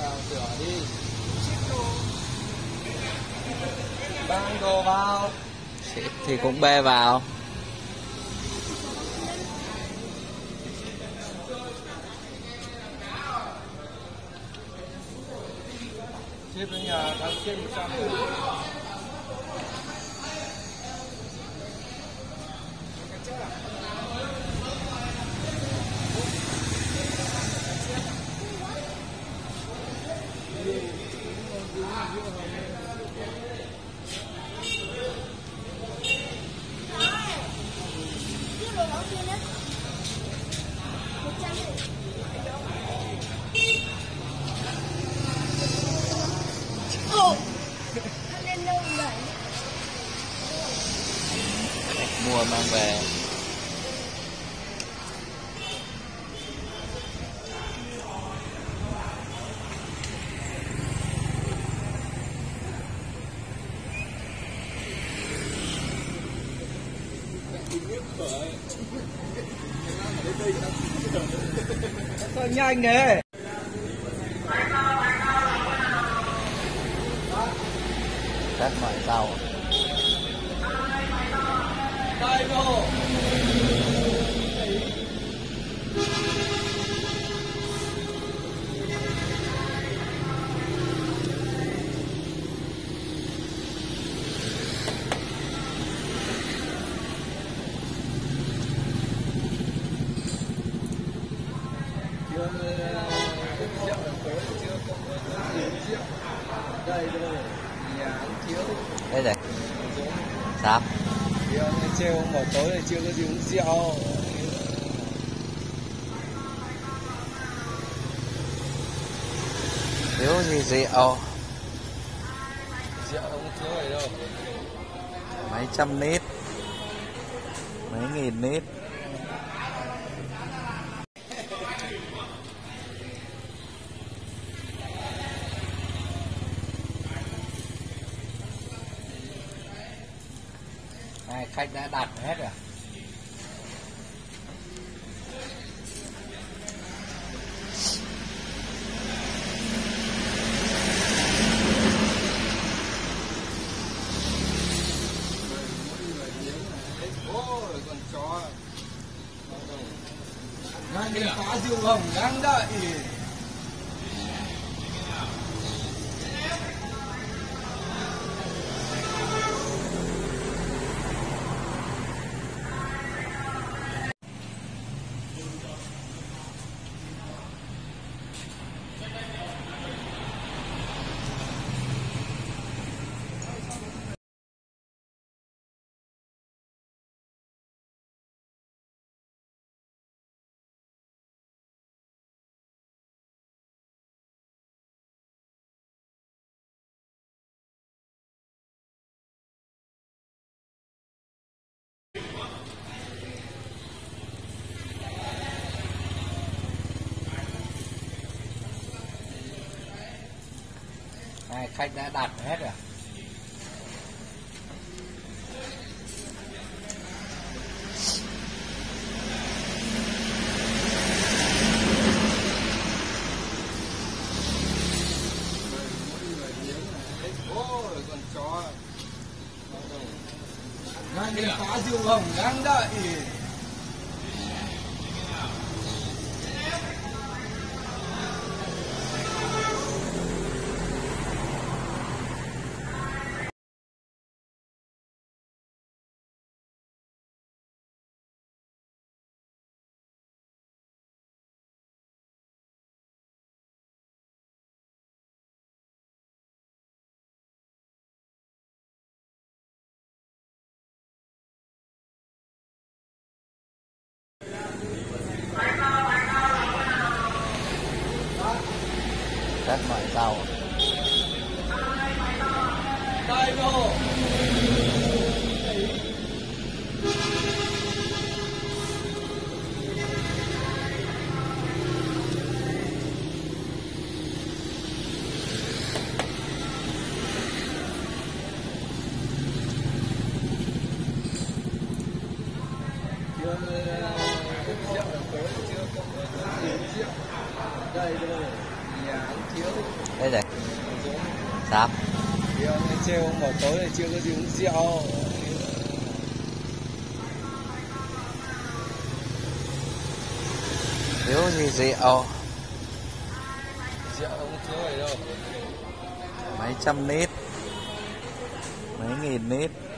vào sửa đi. Mang đồ vào. Thì cũng bê vào. Ship đến nhà tháng trên 100. Mua mang về. Sao nhanh thế? Cắt mọi rau. Đây vô. Đây rồi, nhà anh Chiếu. Đây này. Sao? Thì ông ấy trêu ông bảo tối này chưa có gì uống rượu. Thiếu gì rượu. Rượu ông thiếu này đâu. Mấy trăm lít. Mấy nghìn lít. Này, khách đã đặt hết rồi. Ôi, con chó. Ngay đến phá rượu hồng đang đợi. Này, khách đã đặt hết rồi. Ôi, con chó. Ngay đến phá rượu hồng đang đợi. Cắt mọi rau. Đây vô. Đây rồi, nhà nhà ăn thiếu. Đây này. Sao? Thì ông ấy trêu ông bảo tối này chưa có gì uống rượu. Thiếu gì rượu? Rượu không thiếu rồi đâu. Mấy trăm lít, mấy nghìn lít.